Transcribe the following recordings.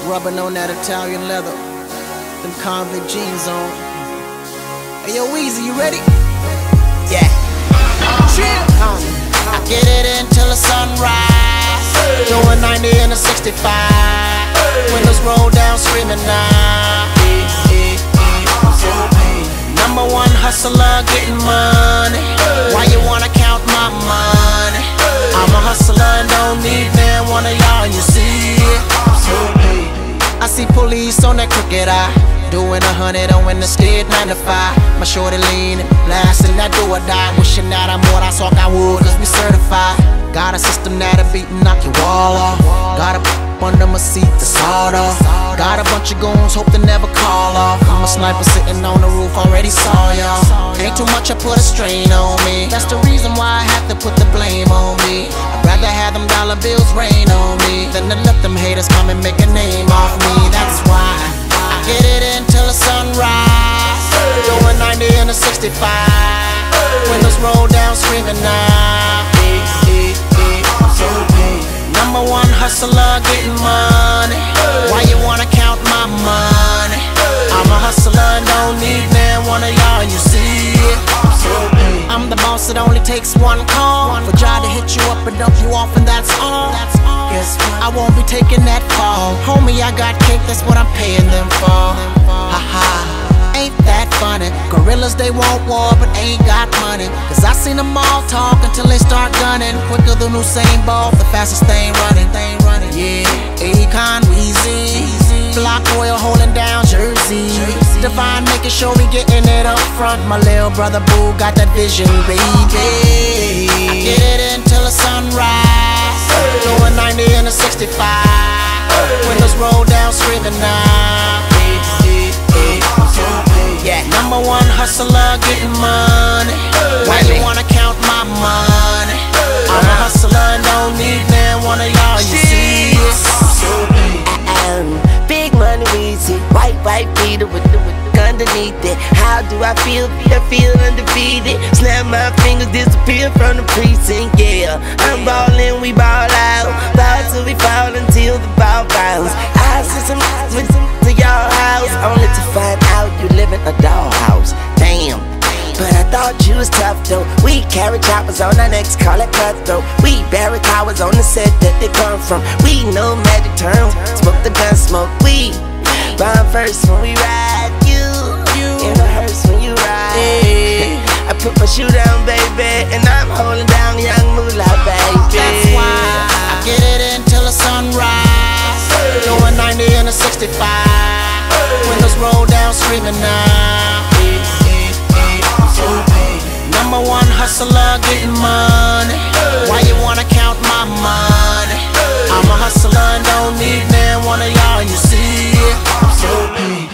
rubbing on that Italian leather, them convict jeans on. Hey yo, Weezy, you ready? Yeah. Chill. I get it until the sunrise. Doing 90 in a 65. Windows roll down, screaming now. Number one hustler, getting money. Why you wanna count my money? I'm a hustler and don't need man one of y'all, you see it. I see police on that crooked eye, doing 100 on when the stead 9 to 5. My shorty leaning, blasting that do or die, wishing that I'm what I saw I would, cause we certified. Got a system that'll beat and knock your wall off. Got a under my seat, the sawed off. Got a bunch of goons, hope to never call off. I'm a sniper sitting on the roof, already saw y'all. Ain't too much, I put a strain on me. That's the reason why I have to put the blame on me. I'd rather have them dollar bills rain on me than to let them haters come and make a name off me. That's why I get it until the sunrise. Doing 90 in a 65. Windows roll down, screaming now. Number one hustler, getting money. Why you wanna count my money? I'm a hustler and don't need man one of y'all, you see it. I'm the boss, it only takes one call for Jai to hit you up and dump you off, and that's all. Guess what? I won't be taking that fall. Homie, I got cake, that's what I'm paying them for. Haha. Ain't that funny? Gorillas, they want war, but ain't got money. Cause I seen them all talk until they start gunning. Quicker than Usain Bolt, the fastest thing running. Yeah, Akon, Weezy, Block Royal holding down Jersey. Divine making sure we getting it up front. My little brother Boo got that vision, baby. I get it until the sunrise. Doing 90 in a 65. Windows roll down, screaming now. Yeah, number one hustler, getting money. Why you wanna count my money? I'm a hustler and don't need man one of y'all, you see it. Big money, Weezy, white beater with the underneath it. How do I feel? I feel undefeated. Snap my fingers, disappear from the precinct. Yeah, I'm ballin', we ball out. Ball till we fall until the ball bounce. I see some with to your house, only to find out you live in a dollhouse. Damn. But I thought you was tough though. We carry choppers on our necks, call it cutthroat. We bury cowards on the set that they come from. We know magic terms, smoke the gun smoke. We bomb first when we ride. You in the hearse when you ride. I put my shoe down, baby, and I'm holding down young moolah, baby. That's why I get it until the sunrise. Doing 90 in a 65. Windows roll down, screaming now. Number one hustler, getting money. Why you wanna count my money? I'm a hustler and don't need man one of y'all, you see it.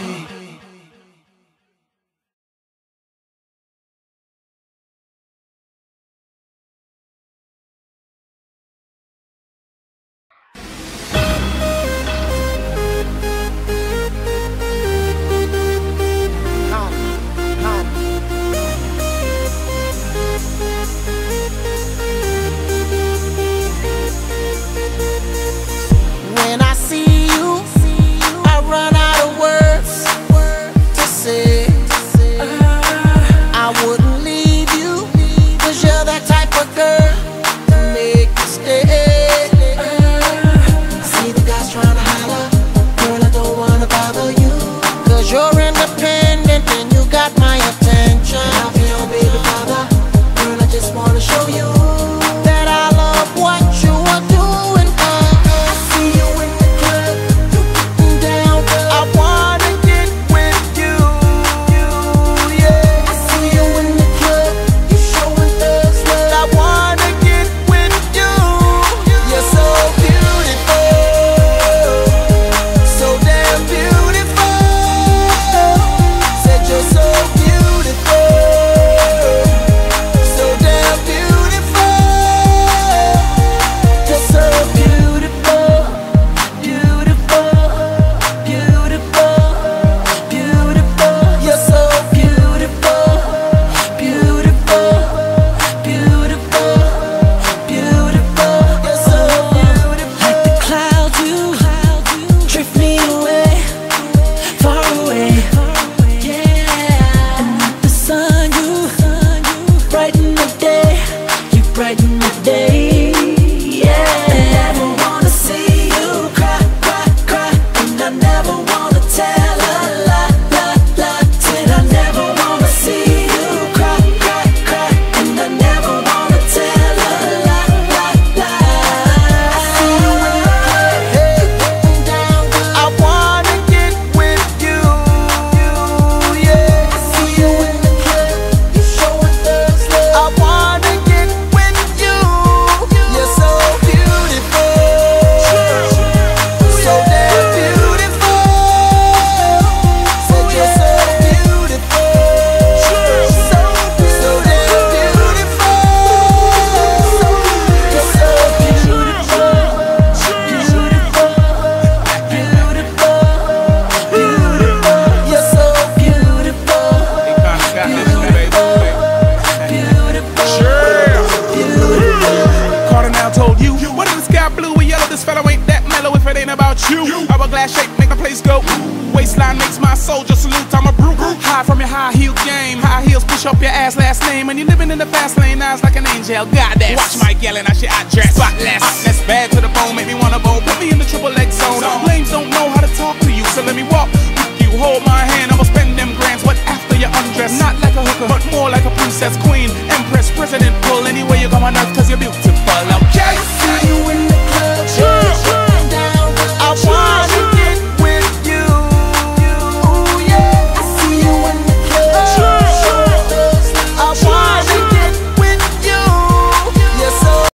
blue or yellow, this fellow ain't that mellow if it ain't about you. Hourglass shape make the place go. Waistline makes my soldier salute, I'm a brute. High from your high heel game. High heels push up your ass last name. And you're living in the fast lane, eyes like an angel, goddess. Watch my yelling, I shit I dress. Spotless.